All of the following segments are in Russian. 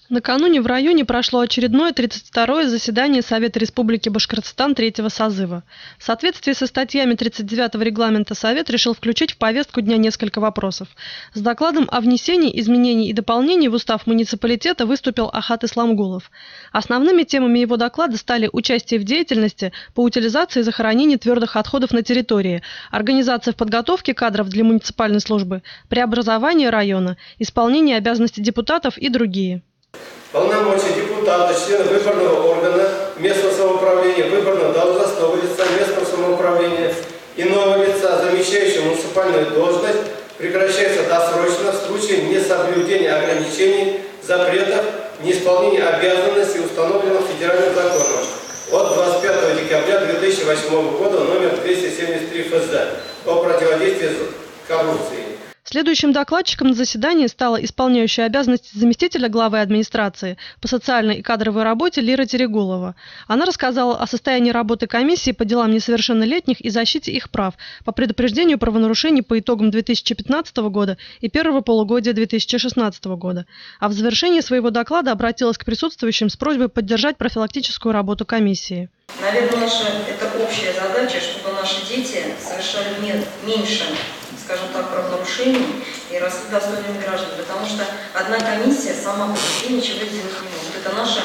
Накануне в районе прошло очередное 32-е заседание Совета Республики Башкортостан 3-го созыва. В соответствии со статьями 39-го регламента Совет решил включить в повестку дня несколько вопросов. С докладом о внесении изменений и дополнений в устав муниципалитета выступил Ахат Исламгулов. Основными темами его доклада стали участие в деятельности по утилизации и захоронению твердых отходов на территории, организация в подготовке кадров для муниципальной службы, преобразование района, исполнение обязанностей депутатов и другие. Полномочия депутата, члена выборного органа местного самоуправления, выборного должностного лица местного самоуправления, иного лица, замещающего муниципальную должность, прекращается досрочно в случае несоблюдения ограничений, запретов, неисполнения обязанностей, установленных федеральным законом от 25 декабря 2008 года номер 273 ФЗ о противодействии коррупции. Следующим докладчиком на заседании стала исполняющая обязанности заместителя главы администрации по социальной и кадровой работе Лира Терегулова. Она рассказала о состоянии работы комиссии по делам несовершеннолетних и защите их прав по предупреждению правонарушений по итогам 2015 года и первого полугодия 2016 года. А в завершении своего доклада обратилась к присутствующим с просьбой поддержать профилактическую работу комиссии. Наверное, это общая задача, чтобы наши дети совершали меньше, скажем так, правонарушений и росли достойными гражданами, потому что одна комиссия сама по себе ничего сделать не может. Это наша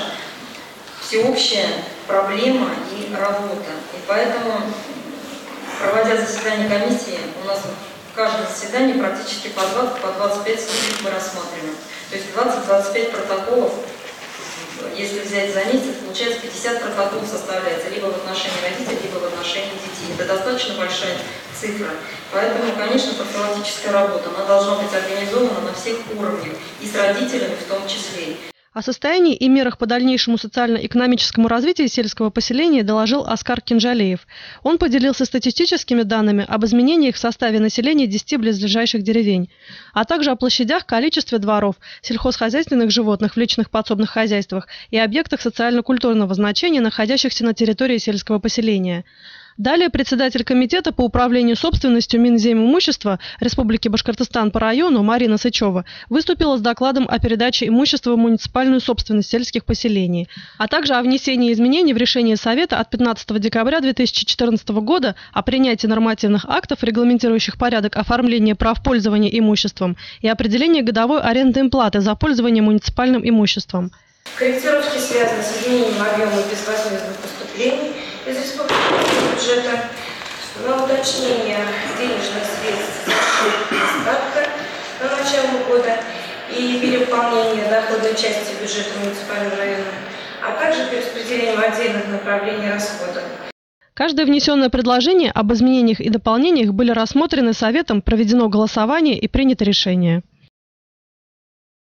всеобщая проблема и работа. И поэтому, проводя заседание комиссии, у нас в каждом заседании практически по 25 случаев мы рассматриваем. То есть 20-25 протоколов. Если взять за месяц, получается 50 протоколов составляется либо в отношении родителей, либо в отношении детей. Это достаточно большая цифра. Поэтому, конечно, профилактическая работа, она должна быть организована на всех уровнях, и с родителями в том числе. О состоянии и мерах по дальнейшему социально-экономическому развитию сельского поселения доложил Оскар Кинжалеев. Он поделился статистическими данными об изменениях в составе населения 10 близлежащих деревень, а также о площадях, количестве дворов, сельхозхозяйственных животных в личных подсобных хозяйствах и объектах социально-культурного значения, находящихся на территории сельского поселения. Далее председатель комитета по управлению собственностью Минземимущества Республики Башкортостан по району Марина Сычева выступила с докладом о передаче имущества в муниципальную собственность сельских поселений, а также о внесении изменений в решение Совета от 15 декабря 2014 года о принятии нормативных актов, регламентирующих порядок оформления прав пользования имуществом и определения годовой арендной платы за пользование муниципальным имуществом. Корректировки связаны с изменением объема безвозмездных поступлений из республиканского бюджета, на уточнение денежных средств остатка на начало года и перевыполнение доходной части бюджета муниципального района, а также перераспределением отдельных направлений расходов. Каждое внесенное предложение об изменениях и дополнениях были рассмотрены Советом, проведено голосование и принято решение.